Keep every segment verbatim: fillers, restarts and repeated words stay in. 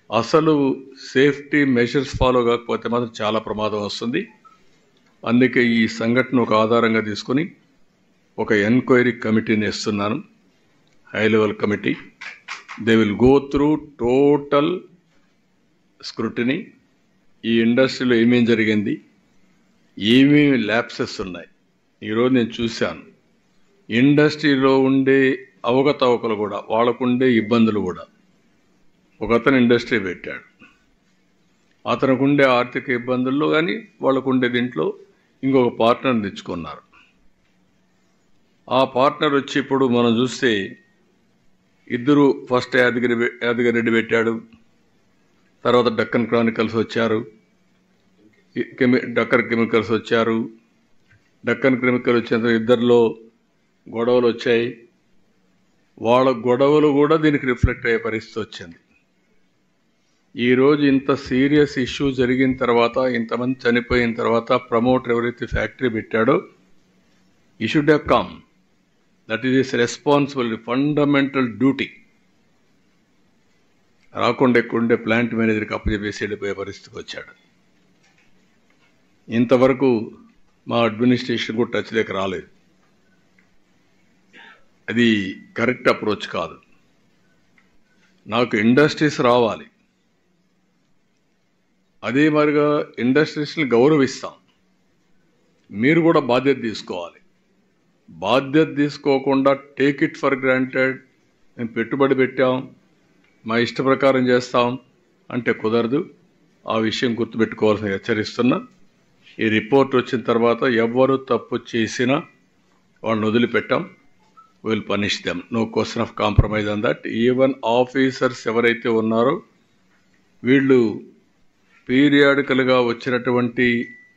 అసలు safety measures follow కాకపోతే మాత్రం చాలా ప్రమాదం వస్తుంది. అందుకే ఈ సంఘటన ఒక ఆధారంగా తీసుకొని ఒక ఎంక్వైరీ కమిటీని ఇస్తున్నాను, high level committee. They will go through total scrutiny. ఈ ఇండస్ట్రీలో ఏమేం జరిగింది, ఏమేమి ల్యాప్సెస్ ఉన్నాయి. ఈరోజు నేను చూశాను ఇండస్ట్రీలో ఉండే అవకతవకలు కూడా, వాళ్ళకుండే ఇబ్బందులు కూడా. ఒక అతను ఇండస్ట్రీ పెట్టాడు, అతనికి ఉండే ఆర్థిక ఇబ్బందుల్లో కానీ వాళ్ళకుండే దీంట్లో ఇంకొక పార్ట్నర్ తెచ్చుకున్నారు. ఆ పార్ట్నర్ వచ్చి ఇప్పుడు మనం చూస్తే ఇద్దరు, ఫస్ట్ యాదగిరి యాదగిరి రెడ్డి పెట్టాడు, తర్వాత డక్కన్ క్రానికల్స్ వచ్చారు, కెమి డక్కన్ కెమికల్స్ వచ్చారు. డక్కన్ కెమికల్ వచ్చిన ఇద్దరిలో గొడవలు వచ్చాయి. వాళ్ళ గొడవలు కూడా దీనికి రిఫ్లెక్ట్ అయ్యే పరిస్థితి వచ్చింది. ఈరోజు ఇంత సీరియస్ ఇష్యూ జరిగిన తర్వాత, ఇంతమంది చనిపోయిన తర్వాత ప్రమోటర్ ఎవరైతే ఫ్యాక్టరీ పెట్టాడో ఈ should have come. That is his responsibility, fundamental duty. రాకుండా ఎక్కువండే ప్లాంట్ మేనేజర్కి అప్పచెప్పేసి వెళ్ళిపోయే పరిస్థితికి వచ్చాడు. ఇంతవరకు మా అడ్మినిస్ట్రేషన్ కూడా టచ్ లేక రాలేదు. అది కరెక్ట్ అప్రోచ్ కాదు. నాకు ఇండస్ట్రీస్ రావాలి, అదే మరిగా ఇండస్ట్రీస్ని గౌరవిస్తాం. మీరు కూడా బాధ్యత తీసుకోవాలి. బాధ్యత తీసుకోకుండా టేక్ ఇట్ ఫర్ గ్రాంటెడ్, మేము పెట్టుబడి పెట్టాం, మా ఇష్ట ప్రకారం చేస్తాం అంటే కుదరదు. ఆ విషయం గుర్తుపెట్టుకోవాల్సిన హెచ్చరిస్తున్నా. ఈ రిపోర్ట్ వచ్చిన తర్వాత ఎవరు తప్పు చేసినా వాళ్ళని వదిలిపెట్టాం. Will punish them, no question of compromise on that. Even officers ఎవరైతే ఉన్నారో వీళ్ళు పీరియాడికల్గా వచ్చినటువంటి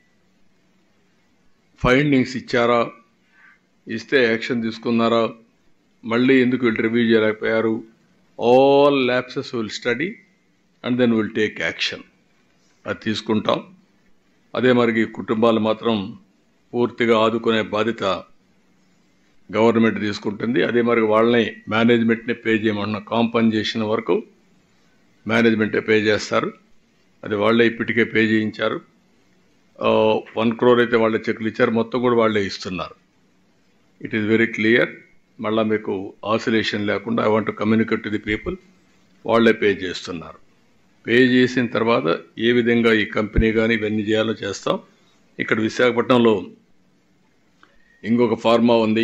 ఫైండింగ్స్ ఇచ్చారా, ఇస్తే యాక్షన్ తీసుకున్నారా, మళ్ళీ ఎందుకు వీళ్ళు రివ్యూ చేయలేకపోయారు, all lapses will study and then will take action. అది తీసుకుంటాం. అదే మరి కుటుంబాలు మాత్రం పూర్తిగా ఆదుకునే బాధ్యత గవర్నమెంట్ తీసుకుంటుంది. అదే మరి వాళ్ళని మేనేజ్మెంట్ని పే చేయమన్న కాంపన్సేషన్ వరకు మేనేజ్మెంటే పే చేస్తారు. అది వాళ్ళే ఇప్పటికే పే చేయించారు. వన్ క్రోర్ అయితే వాళ్ళే చెక్లు ఇచ్చారు, మొత్తం కూడా వాళ్ళే ఇస్తున్నారు. It is very clear. మళ్ళీ మీకు ఆసిలేషన్ లేకుండా I want to communicate to the people. వాళ్ళే పే చేస్తున్నారు. పే చేసిన తర్వాత ఏ విధంగా ఈ కంపెనీ కానీ ఇవన్నీ చేయాలో చేస్తాం. ఇక్కడ విశాఖపట్నంలో ఇంకొక ఫార్మా ఉంది,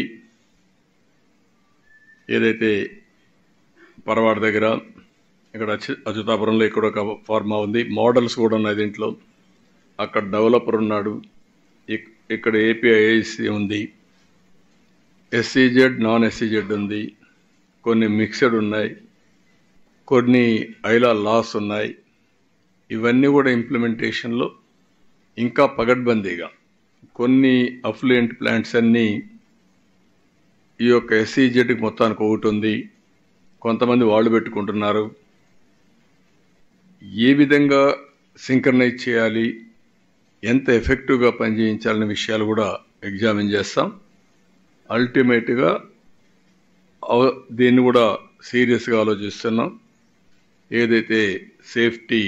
ఏదైతే పరవాడ దగ్గర, ఇక్కడ అచ్యుతాపురంలో ఇక్కడ ఒక ఫార్మా ఉంది. మోడల్స్ కూడా ఉన్నాయి దీంట్లో. అక్కడ డెవలపర్ ఉన్నాడు. ఇక్కడ ఏపీఐసి ఉంది, ఎస్సీజెడ్, నాన్ ఎస్సీజెడ్ ఉంది, కొన్ని మిక్స్డ్ ఉన్నాయి, కొన్ని ఐలా లాస్ ఉన్నాయి. ఇవన్నీ కూడా ఇంప్లిమెంటేషన్లో ఇంకా పగడ్బందీగా కొన్ని అఫ్లూయెంట్ ప్లాంట్స్ అన్నీ ఈ యొక్క ఎస్సీజెడ్కి మొత్తానికి ఒకటి ఉంది, కొంతమంది వాళ్ళు పెట్టుకుంటున్నారు. ఏ విధంగా సింక్రనైజ్ చేయాలి, ఎంత ఎఫెక్టివ్గా పనిచేయించాలనే విషయాలు కూడా ఎగ్జామిన్ చేస్తాం. అల్టిమేట్గా దీన్ని కూడా సీరియస్గా ఆలోచిస్తున్నాం. ఏదైతే సేఫ్టీ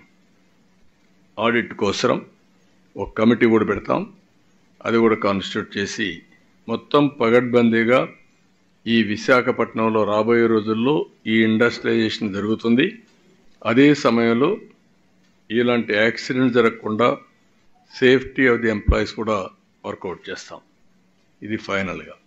ఆడిట్ కోసం ఒక కమిటీ కూడా పెడతాం, అది కూడా కాన్స్టిట్యూట్ చేసి మొత్తం పగడ్బందీగా ఈ విశాఖపట్నంలో రాబోయే రోజుల్లో ఈ ఇండస్ట్రియలైజేషన్ జరుగుతుంది. అదే సమయంలో ఇలాంటి యాక్సిడెంట్ జరగకుండా సేఫ్టీ ఆఫ్ ది ఎంప్లాయీస్ కూడా వర్కౌట్ చేస్తాం. ఇది ఫైనల్గా.